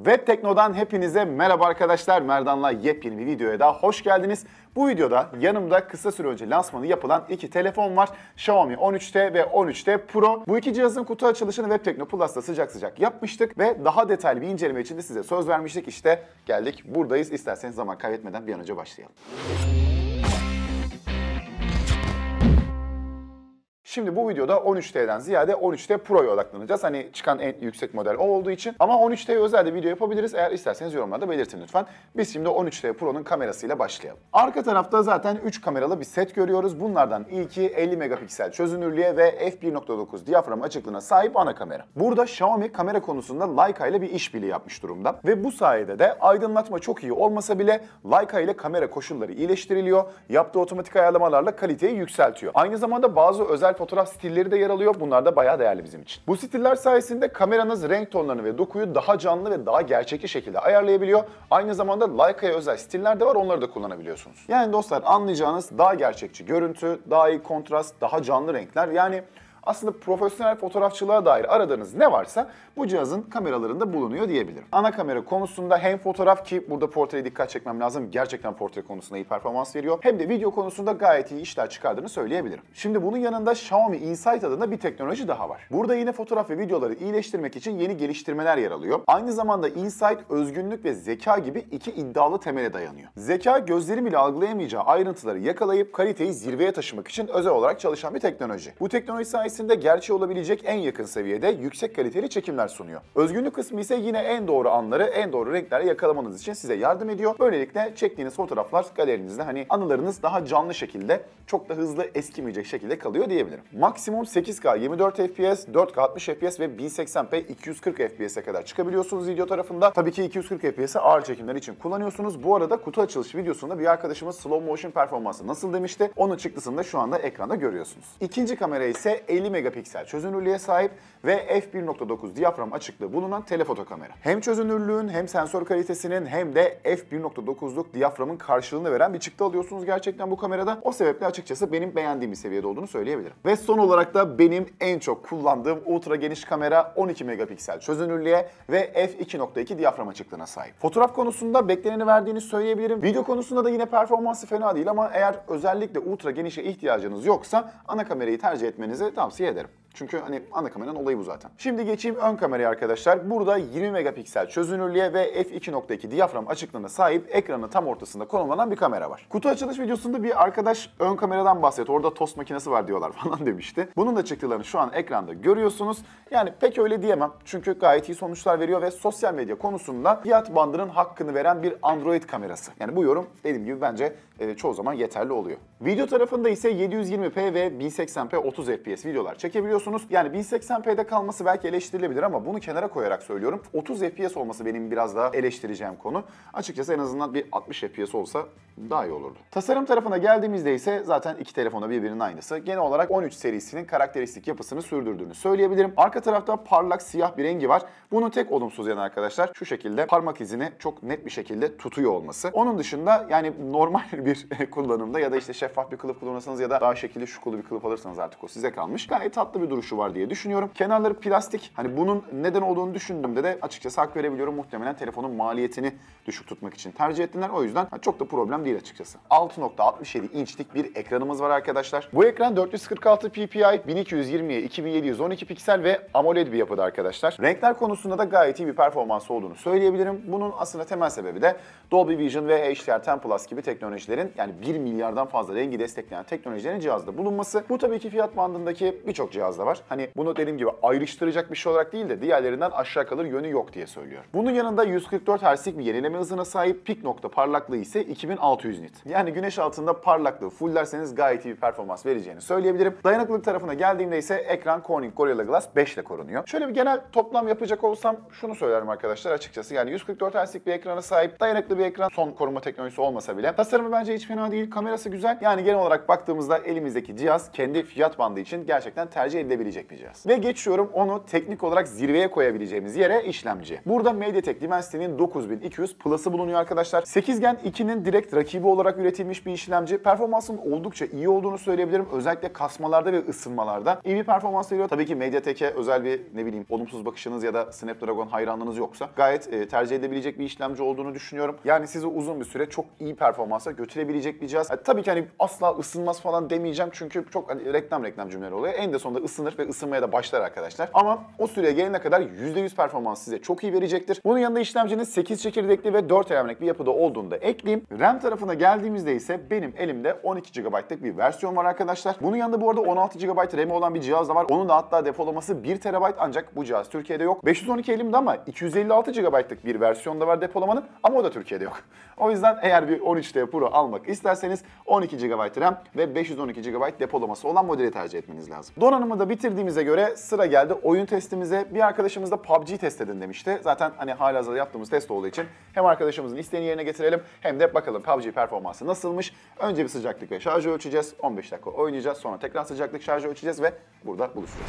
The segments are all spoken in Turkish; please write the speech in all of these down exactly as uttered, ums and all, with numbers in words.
Web Tekno'dan hepinize merhaba arkadaşlar. Merdan'la yepyeni bir videoya daha hoş geldiniz. Bu videoda yanımda kısa süre önce lansmanı yapılan iki telefon var. Xiaomi on üç T ve on üç T Pro. Bu iki cihazın kutu açılışını Web Tekno Plus'ta sıcak sıcak yapmıştık ve daha detaylı bir inceleme için de size söz vermiştik. İşte geldik, buradayız. İsterseniz zaman kaybetmeden bir an önce başlayalım. Şimdi bu videoda on üç T'den ziyade on üç T Pro'ya odaklanacağız. Hani çıkan en yüksek model o olduğu için. Ama on üç T'ye özel de video yapabiliriz. Eğer isterseniz yorumlarda belirtin lütfen. Biz şimdi on üç T Pro'nun kamerasıyla başlayalım. Arka tarafta zaten üç kameralı bir set görüyoruz. Bunlardan ilki elli megapiksel çözünürlüğe ve f bir nokta dokuz diyafram açıklığına sahip ana kamera. Burada Xiaomi kamera konusunda Leica ile bir işbirliği yapmış durumda. Ve bu sayede de aydınlatma çok iyi olmasa bile Leica ile kamera koşulları iyileştiriliyor. Yaptığı otomatik ayarlamalarla kaliteyi yükseltiyor. Aynı zamanda bazı özel fotoğraf stilleri de yer alıyor. Bunlar da bayağı değerli bizim için. Bu stiller sayesinde kameranız renk tonlarını ve dokuyu daha canlı ve daha gerçekçi şekilde ayarlayabiliyor. Aynı zamanda Leica'ya özel stiller de var. Onları da kullanabiliyorsunuz. Yani dostlar, anlayacağınız daha gerçekçi görüntü, daha iyi kontrast, daha canlı renkler. Yani aslında profesyonel fotoğrafçılığa dair aradığınız ne varsa bu cihazın kameralarında bulunuyor diyebilirim. Ana kamera konusunda hem fotoğraf, ki burada portreye dikkat çekmem lazım, gerçekten portre konusunda iyi performans veriyor, hem de video konusunda gayet iyi işler çıkardığını söyleyebilirim. Şimdi bunun yanında Xiaomi Insight adında bir teknoloji daha var. Burada yine fotoğraf ve videoları iyileştirmek için yeni geliştirmeler yer alıyor. Aynı zamanda Insight özgünlük ve zeka gibi iki iddialı temele dayanıyor. Zeka, gözlerin bile algılayamayacağı ayrıntıları yakalayıp kaliteyi zirveye taşımak için özel olarak çalışan bir teknoloji. Bu teknoloji sayesinde gerçeği olabilecek en yakın seviyede yüksek kaliteli çekimler sunuyor. Özgünlük kısmı ise yine en doğru anları, en doğru renkleri yakalamanız için size yardım ediyor. Böylelikle çektiğiniz fotoğraflar galerinizde hani anılarınız daha canlı şekilde, çok da hızlı eskimeyecek şekilde kalıyor diyebilirim. Maksimum sekiz K yirmi dört F P S, dört K altmış F P S ve bin seksen P iki yüz kırk F P S'e kadar çıkabiliyorsunuz video tarafında. Tabii ki iki yüz kırk F P S'i ağır çekimler için kullanıyorsunuz. Bu arada kutu açılış videosunda bir arkadaşımız slow motion performansı nasıl demişti. Onun çıktısını da şu anda ekranda görüyorsunuz. İkinci kamera ise elli megapiksel çözünürlüğe sahip ve f bir nokta dokuz diyafram açıklığı bulunan telefoto kamera. Hem çözünürlüğün hem sensör kalitesinin hem de f bir nokta dokuzluk diyaframın karşılığını veren bir çıktı alıyorsunuz gerçekten bu kamerada. O sebeple açıkçası benim beğendiğim bir seviyede olduğunu söyleyebilirim. Ve son olarak da benim en çok kullandığım ultra geniş kamera on iki megapiksel çözünürlüğe ve f iki nokta iki diyafram açıklığına sahip. Fotoğraf konusunda bekleneni verdiğini söyleyebilirim. Video konusunda da yine performansı fena değil ama eğer özellikle ultra genişe ihtiyacınız yoksa ana kamerayı tercih etmenizi tavsiye ederim. Çünkü hani ana kameranın olayı bu zaten. Şimdi geçeyim ön kameraya arkadaşlar. Burada yirmi megapiksel çözünürlüğe ve f iki nokta iki diyafram açıklığına sahip ekranın tam ortasında konumlanan bir kamera var. Kutu açılış videosunda bir arkadaş ön kameradan bahsetti. Orada tost makinesi var diyorlar falan demişti. Bunun da çıktılarını şu an ekranda görüyorsunuz. Yani pek öyle diyemem. Çünkü gayet iyi sonuçlar veriyor ve sosyal medya konusunda fiyat bandının hakkını veren bir Android kamerası. Yani bu yorum dediğim gibi bence e, çoğu zaman yeterli oluyor. Video tarafında ise yedi yüz yirmi P ve bin seksen P otuz F P S videolar çekebiliyorsunuz. Yani bin seksen P'de kalması belki eleştirilebilir ama bunu kenara koyarak söylüyorum. otuz F P S olması benim biraz daha eleştireceğim konu. Açıkçası en azından bir altmış F P S olsa daha iyi olurdu. Tasarım tarafına geldiğimizde ise zaten iki telefona birbirinin aynısı. Genel olarak on üç serisinin karakteristik yapısını sürdürdüğünü söyleyebilirim. Arka tarafta parlak siyah bir rengi var. Bunun tek olumsuz yanı arkadaşlar şu şekilde parmak izini çok net bir şekilde tutuyor olması. Onun dışında yani normal bir kullanımda ya da işte şeffaf bir kılıf kullanırsanız ya da daha şekilli şukulu bir kılıf alırsanız artık o size kalmış. Gayet tatlı bir duruşu var diye düşünüyorum. Kenarları plastik. Hani bunun neden olduğunu düşündüğümde de açıkçası hak verebiliyorum. Muhtemelen telefonun maliyetini düşük tutmak için tercih ettiler. O yüzden çok da problem değil açıkçası. altı nokta altmış yedi inçlik bir ekranımız var arkadaşlar. Bu ekran dört yüz kırk altı P P I, bin iki yüz yirmiye iki bin yedi yüz on iki piksel ve AMOLED bir yapıda arkadaşlar. Renkler konusunda da gayet iyi bir performansı olduğunu söyleyebilirim. Bunun aslında temel sebebi de Dolby Vision ve H D R on Plus gibi teknolojilerin, yani bir milyardan fazla rengi destekleyen teknolojilerin cihazda bulunması. Bu tabii ki fiyat bandındaki birçok cihazda var. Hani bunu dediğim gibi ayrıştıracak bir şey olarak değil de diğerlerinden aşağı kalır yönü yok diye söylüyor. Bunun yanında yüz kırk dört Hz'lik bir yenileme hızına sahip, pik nokta parlaklığı ise iki bin altı yüz nit. Yani güneş altında parlaklığı fulllerseniz gayet iyi bir performans vereceğini söyleyebilirim. Dayanıklılık tarafına geldiğimde ise ekran Corning Gorilla Glass beş ile korunuyor. Şöyle bir genel toplam yapacak olsam şunu söylerim arkadaşlar açıkçası. Yani yüz kırk dört Hz'lik bir ekrana sahip, dayanıklı bir ekran, son koruma teknolojisi olmasa bile. Tasarımı bence hiç fena değil, kamerası güzel. Yani genel olarak baktığımızda elimizdeki cihaz kendi fiyat bandı için gerçekten tercih edilebilir edilebilecek bir cihaz. Ve geçiyorum onu teknik olarak zirveye koyabileceğimiz yere, işlemci. Burada MediaTek Dimensity'nin dokuz bin iki yüz Plus'ı bulunuyor arkadaşlar. sekiz Gen ikinin direkt rakibi olarak üretilmiş bir işlemci. Performansının oldukça iyi olduğunu söyleyebilirim. Özellikle kasmalarda ve ısınmalarda iyi bir performans veriyor. Tabii ki MediaTek'e özel bir ne bileyim olumsuz bakışınız ya da Snapdragon hayranlığınız yoksa gayet e, tercih edilebilecek bir işlemci olduğunu düşünüyorum. Yani sizi uzun bir süre çok iyi performansa götürebilecek bir cihaz. Yani tabii ki hani asla ısınmaz falan demeyeceğim çünkü çok hani reklam reklam cümleleri oluyor. En de sonunda ısınır ve ısınmaya da başlar arkadaşlar. Ama o süreye gelene kadar yüzde yüz performans size çok iyi verecektir. Bunun yanında işlemcinin sekiz çekirdekli ve dört RAM'lik bir yapıda olduğunu da ekleyeyim. RAM tarafına geldiğimizde ise benim elimde on iki gigabaytlık bir versiyon var arkadaşlar. Bunun yanında bu arada on altı gigabayt RAM'i olan bir cihaz da var. Onun da hatta depolaması bir terabayt ancak bu cihaz Türkiye'de yok. beş yüz on iki elimde ama iki yüz elli altı gigabaytlık bir versiyon da var depolamanın ama o da Türkiye'de yok. O yüzden eğer bir on üç T Pro almak isterseniz on iki gigabayt RAM ve beş yüz on iki gigabayt depolaması olan modeli tercih etmeniz lazım. Donanımı da bitirdiğimize göre sıra geldi oyun testimize. Bir arkadaşımız da P U B G test edin demişti. Zaten hani halihazırda yaptığımız test olduğu için hem arkadaşımızın isteğini yerine getirelim hem de bakalım P U B G performansı nasılmış. Önce bir sıcaklık ve şarjı ölçeceğiz. on beş dakika oynayacağız. Sonra tekrar sıcaklık şarjı ölçeceğiz ve burada buluşacağız.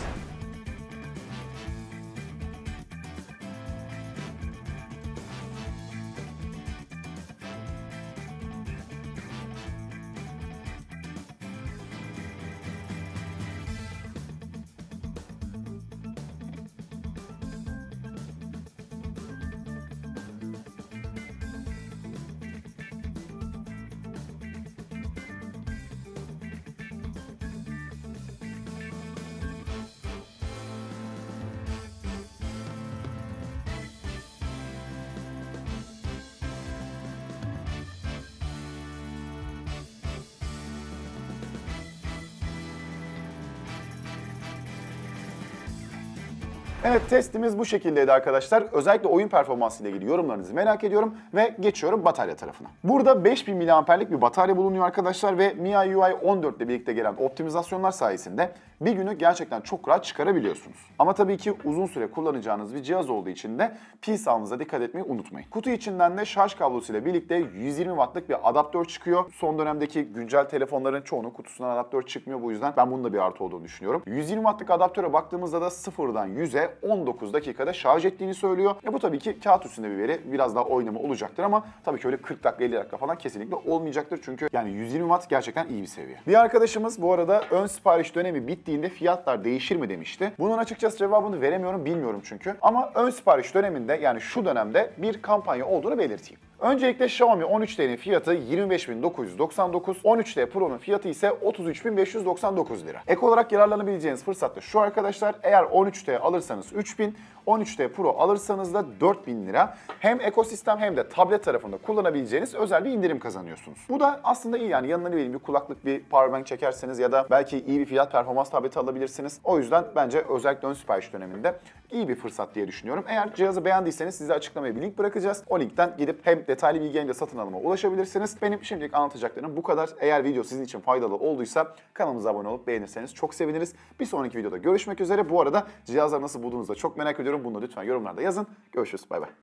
Evet, testimiz bu şekildeydi arkadaşlar. Özellikle oyun performansı ile ilgili yorumlarınızı merak ediyorum ve geçiyorum batarya tarafına. Burada beş bin miliamperlik bir batarya bulunuyor arkadaşlar ve M I U I on dört ile birlikte gelen optimizasyonlar sayesinde bir günü gerçekten çok rahat çıkarabiliyorsunuz. Ama tabii ki uzun süre kullanacağınız bir cihaz olduğu için de pil sağlığınıza dikkat etmeyi unutmayın. Kutu içinden de şarj kablosuyla birlikte yüz yirmi wattlık bir adaptör çıkıyor. Son dönemdeki güncel telefonların çoğunun kutusundan adaptör çıkmıyor, bu yüzden ben bunun da bir artı olduğunu düşünüyorum. yüz yirmi wattlık adaptöre baktığımızda da sıfırdan yüze on dokuz dakikada şarj ettiğini söylüyor. E bu tabii ki kağıt üstünde bir veri, biraz daha oynama olacaktır ama tabii ki öyle kırk dakika elli dakika falan kesinlikle olmayacaktır. Çünkü yani yüz yirmi watt gerçekten iyi bir seviye. Bir arkadaşımız bu arada ön sipariş dönemi bittiğinde fiyatlar değişir mi demişti. Bunun açıkçası cevabını veremiyorum, bilmiyorum çünkü. Ama ön sipariş döneminde yani şu dönemde bir kampanya olduğunu belirteyim. Öncelikle Xiaomi on üç T'nin fiyatı yirmi beş bin dokuz yüz doksan dokuz, on üç T Pro'nun fiyatı ise otuz üç bin beş yüz doksan dokuz lira. Ek olarak yararlanabileceğiniz fırsat da şu arkadaşlar, eğer on üç T alırsanız üç bin, on üç T Pro alırsanız da dört bin lira. Hem ekosistem hem de tablet tarafında kullanabileceğiniz özel bir indirim kazanıyorsunuz. Bu da aslında iyi, yani yanına ne bileyim bir kulaklık, bir powerbank çekerseniz ya da belki iyi bir fiyat performans tableti alabilirsiniz. O yüzden bence özellikle ön sipariş döneminde iyi bir fırsat diye düşünüyorum. Eğer cihazı beğendiyseniz size açıklamaya bir link bırakacağız. O linkten gidip hem detaylı bilgi hem de satın alıma ulaşabilirsiniz. Benim şimdilik anlatacaklarım bu kadar. Eğer video sizin için faydalı olduysa kanalımıza abone olup beğenirseniz çok seviniriz. Bir sonraki videoda görüşmek üzere. Bu arada cihazları nasıl bulduğunuzu da çok merak ediyorum. Bunu da lütfen yorumlarda yazın. Görüşürüz. Bay bay.